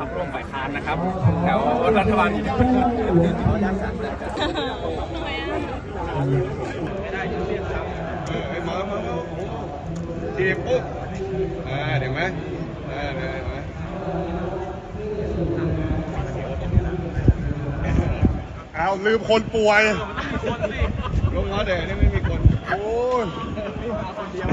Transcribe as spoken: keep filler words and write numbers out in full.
พรรคร่วมฝ่ายค้านนะครับแถวรัฐบาลที่เขายักษ์สั่งได้ทำไมอ่ะไม่ได้เรียกครับเออมามามาทีปุ๊บอ่าเห็นไหมอ่าเห็นไหมเอาลืมคนป่วยลงมาเดี๋ยวนี่ไม่มีคนโอ้ยคนเดียว